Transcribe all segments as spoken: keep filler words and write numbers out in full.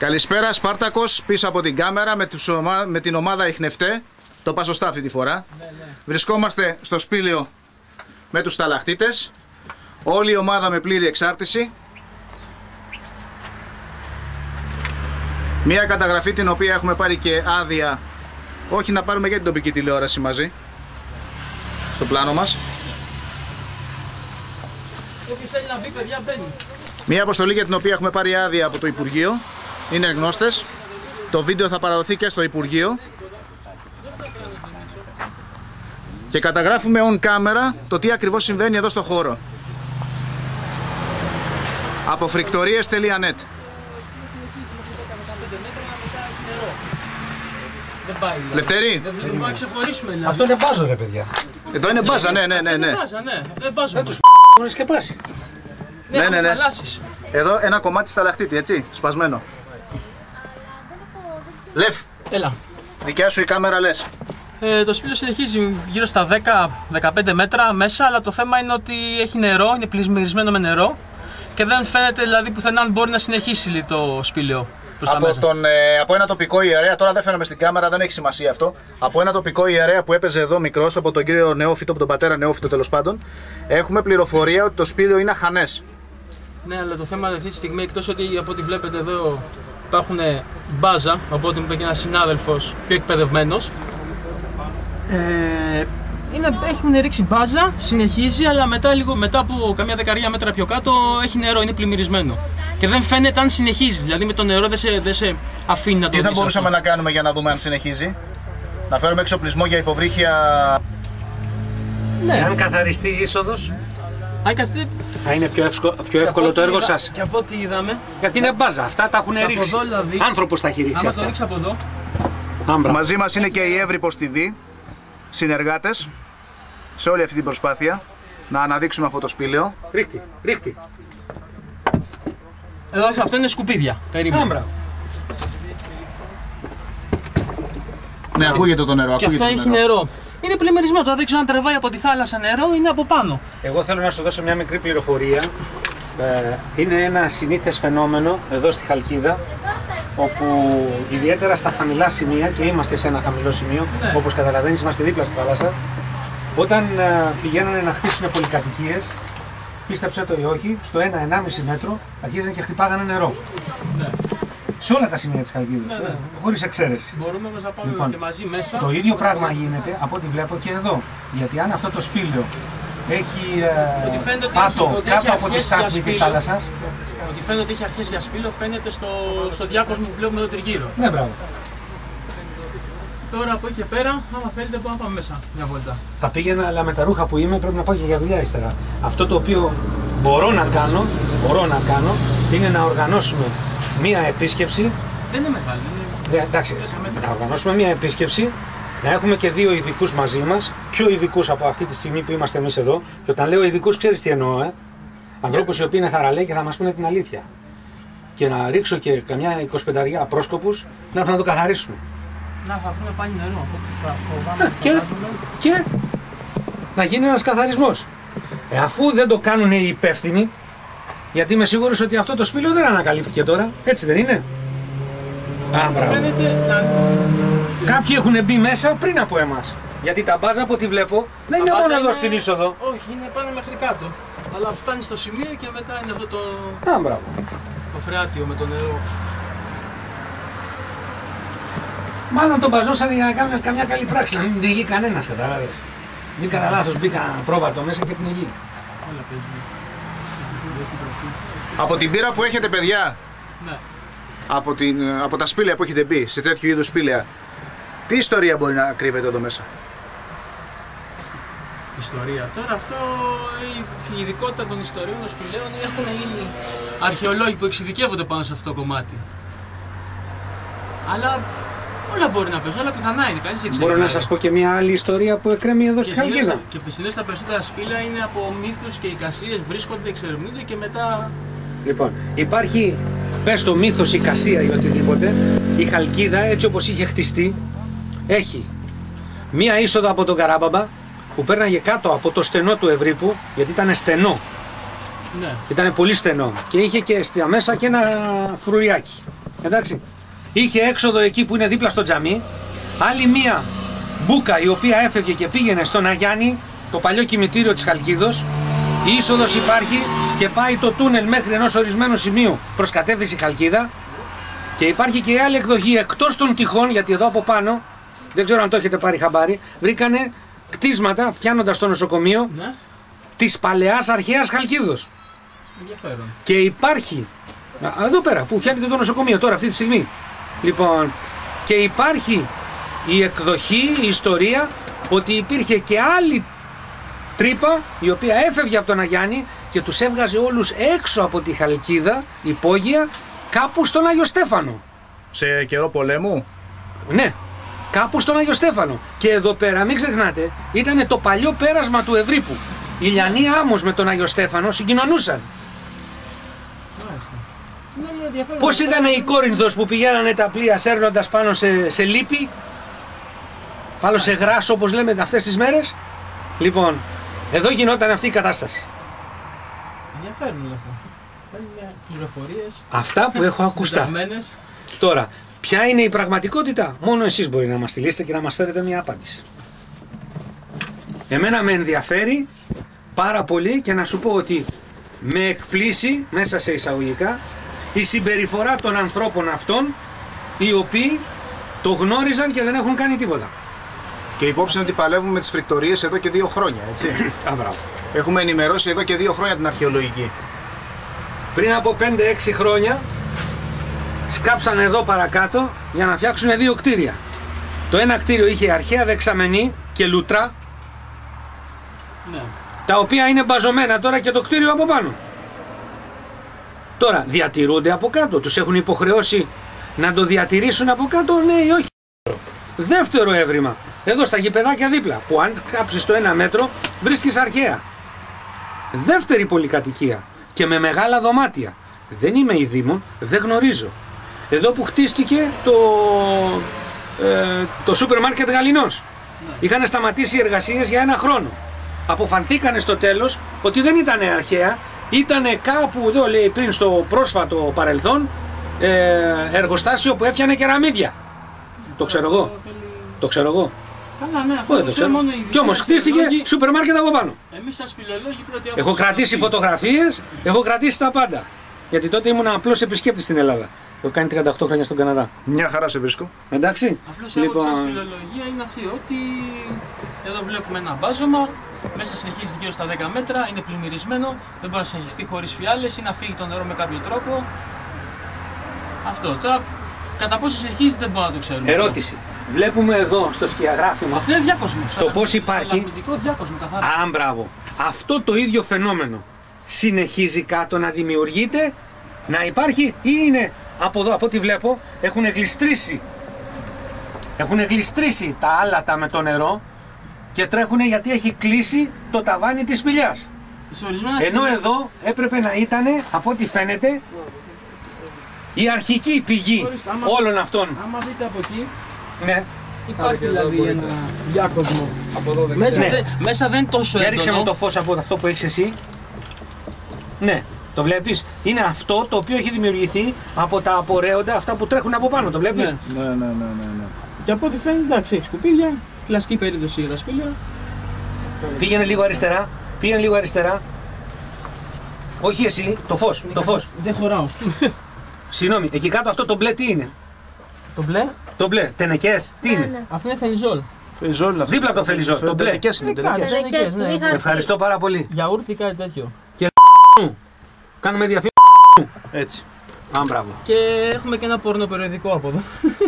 Καλησπέρα, Σπάρτακος πίσω από την κάμερα με, τους, με την ομάδα Ιχνευτέ. Το πάω σωστά αυτή τη φορά. Ναι, ναι. Βρισκόμαστε στο σπήλαιο με τους σταλακτίτες. Όλη η ομάδα με πλήρη εξάρτηση. Μία καταγραφή την οποία έχουμε πάρει και άδεια, όχι να πάρουμε και την τοπική τηλεόραση μαζί, στο πλάνο μας. Όποιος θέλει να μπει, παιδιά, μπαίνει. Μία αποστολή για την οποία έχουμε πάρει άδεια από το Υπουργείο. Είναι γνώστες. Το βίντεο θα παραδοθεί και στο Υπουργείο. Και καταγράφουμε on camera το τι ακριβώς συμβαίνει εδώ στο χώρο. Από φρικτορίες τελεία νετ. Δεν πάει. Λευτέρη. Δεν βλέπουμε να ξεχωρίσουμε. Δηλαδή. Αυτό είναι μπάζο, ρε παιδιά. Εδώ είναι μπάζα, ναι, ναι, ναι. ναι. Είναι μπάζα, ναι. Αυτό είναι μπάζα. Δεν τους έχουν σκεπάσει. Ναι, ναι, ναι, ναι. χαλάσεις. Εδώ ένα κομμάτι σταλακτίτη, έτσι, σπασμένο. Λεφ, Έλα. δικιά σου η κάμερα λες. Ε, το σπήλαιο συνεχίζει γύρω στα δέκα με δεκαπέντε μέτρα μέσα, αλλά το θέμα είναι ότι έχει νερό, είναι πλημμυρισμένο με νερό και δεν φαίνεται δηλαδή πουθενά αν μπορεί να συνεχίσει το σπήλαιο. Από, τον, ε, από ένα τοπικό ιερέα, τώρα δεν φαίνομαι στην κάμερα, δεν έχει σημασία αυτό. Από ένα τοπικό ιερέα που έπαιζε εδώ μικρός, από τον κύριο Νεόφυτο, από τον πατέρα Νεόφυτο τέλος πάντων, έχουμε πληροφορία ότι το σπήλαιο είναι αχανές. Ναι, αλλά το θέμα αυτή τη στιγμή, εκτός ότι από ό,τι βλέπετε εδώ υπάρχουν μπάζα, από ό,τι μου είπε και ένας συνάδελφος πιο εκπαιδευμένος. Ε, είναι, έχουν ρίξει μπάζα, συνεχίζει, αλλά μετά, λίγο, μετά από καμιά δεκαριά μέτρα πιο κάτω έχει νερό, είναι πλημμυρισμένο. Και δεν φαίνεται αν συνεχίζει, δηλαδή με το νερό δεν σε, δεν σε αφήνει να το δεις. Τι θα μπορούσαμε αυτό να κάνουμε για να δούμε αν συνεχίζει? Να φέρουμε εξοπλισμό για υποβρύχια. Ναι. Αν καθαριστεί η είσοδος, Άκαστε... θα είναι πιο, εύσκο, πιο εύκολο το έργο είδα, σας. Και από ό,τι είδαμε. Γιατί είναι μπάζα, αυτά τα έχουν ρίξει. Εδώ, δηλαδή, άνθρωπος τα έχει ρίξει άμα αυτά. το ρίξει από εδώ. Άμπρα. Μαζί μας είναι και η Εύρυπος τι βι, συνεργάτες σε όλη αυτή την προσπάθεια να αναδείξουμε αυτό το σπήλαιο. Ρίχτη, ρίχτη. Εδώ, αυτό είναι σκουπίδια. Περίμενε. Άμπρα. Ναι, ακούγεται το νερό. Και αυτό έχει νερό. νερό. Είναι πλημμυρισμένο. Τώρα δεν ξέρω αν τρεβάει από τη θάλασσα νερό, είναι από πάνω. Εγώ θέλω να σου δώσω μια μικρή πληροφορία. Ε, είναι ένα συνήθες φαινόμενο εδώ στη Χαλκίδα, όπου ιδιαίτερα στα χαμηλά σημεία, και είμαστε σε ένα χαμηλό σημείο, ναι. όπως καταλαβαίνεις, είμαστε δίπλα στη θάλασσα, όταν ε, πηγαίνουν να χτίσουν πολυκατοικίες, πίστεψε το ή όχι, στο ένα με ενάμιση μέτρο αρχίζαν και χτυπάγανε νερό. Ναι. Σε όλα τα σημεία της Χαλκίδας, ναι, ναι. χωρίς εξαίρεση. Μπορούμε όμως να πάμε Λοιπόν, και μαζί μέσα. Το ίδιο πράγμα γίνεται από ό,τι βλέπω και εδώ. Γιατί αν αυτό το σπήλαιο έχει ε, πάτο έχει, κάτω από τη στάθμη της θάλασσας. Ότι φαίνεται ότι έχει αρχές για σπήλαιο, φαίνεται στο, στο διάκοσμο που βλέπουμε εδώ τριγύρω. Ναι, μπράβο. Τώρα από εκεί και πέρα, άμα θέλετε, μπορούμε να πάμε μέσα μια βόλτα. Θα πήγαινα, αλλά με τα ρούχα που είμαι πρέπει να πάω και για δουλειά ύστερα. Αυτό το οποίο μπορώ να κάνω, μπορώ να κάνω είναι να οργανώσουμε μία επίσκεψη. Δεν είναι μεγάλη. Είναι... Ναι, εντάξει, να οργανώσουμε μία επίσκεψη, να έχουμε και δύο ειδικούς μαζί μας, πιο ειδικούς από αυτή τη στιγμή που είμαστε εμείς εδώ. Και όταν λέω ειδικούς, ξέρεις τι εννοώ, ε? Ανθρώπους οι οποίοι είναι θαραλέοι και θα μας πούνε την αλήθεια. Και να ρίξω και καμιά εικοσιπενταριά πρόσκοπους να έρθουν να το καθαρίσουμε. Να, θα βρούμε πάλι νερό. Θα φοβάμαι. Και, και να γίνει ένας καθαρισμός. Ε, αφού δεν το κάνουν οι υπεύθυνοι, γιατί είμαι σίγουρος ότι αυτό το σπήλαιο δεν ανακαλύφθηκε τώρα, έτσι δεν είναι? Α, μπράβο. Κάποιοι έχουν μπει μέσα πριν από εμάς. Γιατί τα μπάζα από ό,τι βλέπω δεν είναι μόνο εδώ στην είσοδο. Όχι, είναι πάνω μέχρι κάτω. Αλλά φτάνει στο σημείο και μετά είναι αυτό το. Α, μπράβο. Το φρεάτιο με το νερό. Μάλλον τον μπαζώσανε για να κάνουν καμιά καλή πράξη, να μην πνιγεί κανένας, καταλάβες. Μην κατά λάθος μπήκα πρόβατο μέσα και πνιγεί. Όλα παίζουν. Από την πείρα που έχετε, παιδιά, Ναι. από, την, από τα σπήλαια που έχετε μπει, σε τέτοιου είδους σπήλαια, τι ιστορία μπορεί να κρύβεται εδώ μέσα? Ιστορία. Τώρα αυτό, η ειδικότητα των ιστοριών των σπηλαίων έχουν οι αρχαιολόγοι που εξειδικεύονται πάνω σε αυτό το κομμάτι. Αλλά όλα μπορεί να παίζουν, όλα πιθανά είναι, κανείς δεν ξέρει. Μπορώ να σας πω και μια άλλη ιστορία που εκκρέμει εδώ στη Χαλκίδα. Και συνήθως τα περισσότερα σπήλαια είναι από μύθους και εικασίες, βρίσκονται, εξερευνούνται και μετά. Λοιπόν, υπάρχει, πες το μύθος, εικασία ή οτιδήποτε, η Χαλκίδα έτσι όπως είχε χτιστεί, έχει μία είσοδο από τον Καράμπαμπα που πέρναγε κάτω από το στενό του Ευρύπου, γιατί ήταν στενό. Ναι. Ήταν πολύ στενό και είχε και στα μέσα και ένα φρουριάκι. Εντάξει. Είχε έξοδο εκεί που είναι δίπλα στο τζαμί. Άλλη μία μπούκα η οποία έφευγε και πήγαινε στον Αγιάννη, το παλιό κημητήριο της Χαλκίδος. Η είσοδος υπάρχει και πάει το τούνελ μέχρι ενός ορισμένου σημείου προς κατεύθυνση Χαλκίδα. Και υπάρχει και η άλλη εκδοχή εκτός των τυχών, γιατί εδώ από πάνω, δεν ξέρω αν το έχετε πάρει χαμπάρι, βρήκανε κτίσματα φτιάνοντας το νοσοκομείο, ναι, της παλαιάς αρχαίας Χαλκίδος. Ενδιαφέρον. Και υπάρχει, εδώ πέρα που φτιάχνεται το νοσοκομείο τώρα αυτή τη στιγμή. Λοιπόν, και υπάρχει η εκδοχή, η ιστορία ότι υπήρχε και άλλη τρύπα η οποία έφευγε από τον Αγιάννη και τους έβγαζε όλους έξω από τη Χαλκίδα, υπόγεια, κάπου στον Άγιο Στέφανο. Σε καιρό πολέμου. Ναι, κάπου στον Άγιο Στέφανο. Και εδώ πέρα, μην ξεχνάτε, ήταν το παλιό πέρασμα του Ευρύπου. Η Λιανή Άμμος με τον Άγιο Στέφανο συγκοινωνούσαν. Πώς ήταν η Κόρινθος που πηγαίνανε τα πλοία σέρνοντας πάνω σε, σε λίπη, πάνω σε γράσο όπως λέμε αυτές τις μέρες. Λοιπόν, εδώ γινόταν αυτή η κατάσταση. Ενδιαφέρον όλα αυτά. Πληροφορίες. Αυτά που έχω ακουστά. Τώρα, ποια είναι η πραγματικότητα, μόνο εσείς μπορεί να μας στείλετε και να μας φέρετε μια απάντηση. Εμένα με ενδιαφέρει πάρα πολύ και να σου πω ότι με εκπλήσει, μέσα σε εισαγωγικά, η συμπεριφορά των ανθρώπων αυτών οι οποίοι το γνώριζαν και δεν έχουν κάνει τίποτα. Και υπόψη είναι ότι παλεύουμε με τις φρικτορίες εδώ και δύο χρόνια, έτσι. Α, μπράβο. Έχουμε ενημερώσει εδώ και δύο χρόνια την αρχαιολογική. Πριν από πέντε έξι χρόνια σκάψαν εδώ παρακάτω για να φτιάξουν δύο κτίρια. Το ένα κτίριο είχε αρχαία δεξαμενή και λούτρα, ναι, τα οποία είναι μπαζωμένα τώρα και το κτίριο από πάνω. Τώρα διατηρούνται από κάτω, τους έχουν υποχρεώσει να το διατηρήσουν από κάτω, ναι ή όχι. Δεύτερο έβριμα, εδώ στα γηπεδάκια δίπλα, που αν κάψεις το ένα μέτρο βρίσκεις αρχαία. Δεύτερη πολυκατοικία και με μεγάλα δωμάτια. Δεν είμαι η Δήμων, δεν γνωρίζω. Εδώ που χτίστηκε το, ε, το σούπερ μάρκετ Γαληνός. Ναι. Είχαν σταματήσει οι εργασίες για ένα χρόνο. Αποφανθήκανε στο τέλος ότι δεν ήταν αρχαία, ήταν κάπου εδώ λέει πριν στο πρόσφατο παρελθόν ε, εργοστάσιο που έφτιανε κεραμίδια. Το ξέρω εγώ. Το ξέρω εγώ. Καλά, ναι, αυτό δεν το ξέρω. Κι όμως χτίστηκε σούπερ μάρκετ από πάνω. Εμείς σαν σπηλολόγοι πρώτοι έχω κρατήσει φωτογραφίες, έχω κρατήσει τα πάντα. Γιατί τότε ήμουν απλός επισκέπτης στην Ελλάδα. Έχω κάνει τριάντα οκτώ χρόνια στον Καναδά. Μια χαρά σε βρίσκω. Εντάξει. Απλώς λοιπόν... σαν σπηλολογία είναι αυτή ότι εδώ βλέπουμε ένα μπάζωμα, μέσα συνεχίζει γύρω στα δέκα μέτρα, είναι πλημμυρισμένο, δεν μπορεί να συνεχιστεί χωρίς φιάλες ή να φύγει το νερό με κάποιο τρόπο. Αυτό. Τώρα κατά πόσο συνεχίζει δεν μπορούμε να το ξέρουμε. Ερώτηση. Βλέπουμε εδώ στο σκιαγράφημα. Αυτό είναι διάκοσμο. Στο πώς υπάρχει. Διάκοσμο, Α, μπράβο. Αυτό το ίδιο φαινόμενο συνεχίζει κάτω να δημιουργείται, να υπάρχει ή είναι από εδώ, από ό,τι βλέπω, έχουν γλιστρήσει. Έχουν γλιστρήσει τα άλατα με το νερό και τρέχουν γιατί έχει κλείσει το ταβάνι της σπηλιάς. Ενώ εδώ έπρεπε να ήταν, από ό,τι φαίνεται, η αρχική πηγή άμα, όλων αυτών. Άμα δείτε από εκεί, ναι, υπάρχει δηλαδή ένα διάκοσμο. Μέσα, ναι. δε, μέσα δεν είναι τόσο έντονο. Έριξε μου το φως από αυτό που έχεις εσύ. Ναι, το βλέπεις. Είναι αυτό το οποίο έχει δημιουργηθεί από τα απορρέοντα, αυτά που τρέχουν από πάνω. Το βλέπεις. Ναι, ναι, ναι, ναι, ναι. Και από ό,τι φαίνεται, εντάξει, έχει σκουπίδια. Κλασική περίπτωση για τα σπήλαια. Πήγαινε λίγο αριστερά. Πήγαινε λίγο αριστερά. Όχι εσύ, το φως. Το φως. Δεν χωράω. Συγγνώμη, εκεί κάτω αυτό το μπλε τι είναι? Το μπλε? Το μπλε, τενεκές, τι είναι? Ναι. Αυτό είναι φενιζόλ. Φενιζόλ, δίπλα από το φενιζόλ, το μπλε. Τενεκές είναι, τενεκές. Ναι. Ευχαριστώ πάρα πολύ. Γιαούρτι, κάτι τέτοιο. Και κάνουμε διαφήμιση. Έτσι. Α, μπράβο. Και έχουμε και ένα πορνοπεριοδικό από εδώ.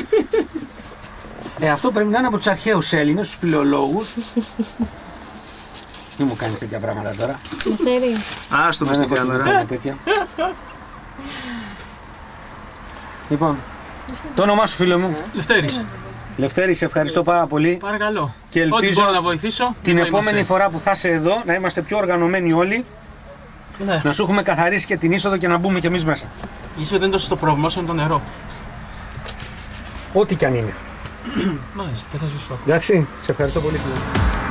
Ε, αυτό πρέπει να είναι από τους αρχαίους Έλληνες, τους σπηλαιολόγους. Μην μου κάνεις τέτοια πράγματα τώρα. Άστο μες την κάμερα. Λοιπόν, το όνομά σου φίλο μου? Λευτέρης. Λευτέρη, σε ευχαριστώ πάρα πολύ. Παρακαλώ. Και ελπίζω μπορώ να βοηθήσω, την επόμενη είμαστε. φορά που θα είσαι εδώ να είμαστε πιο οργανωμένοι όλοι. Ναι. Να σου έχουμε καθαρίσει και την είσοδο και να μπούμε κι εμείς μέσα. Η είσοδο δεν είναι τόσο το πρόβλημα όσο είναι το νερό. Ό,τι κι αν είναι. Μάλιστα, και θα ζήσω. Εντάξει, σε ευχαριστώ πολύ φίλε.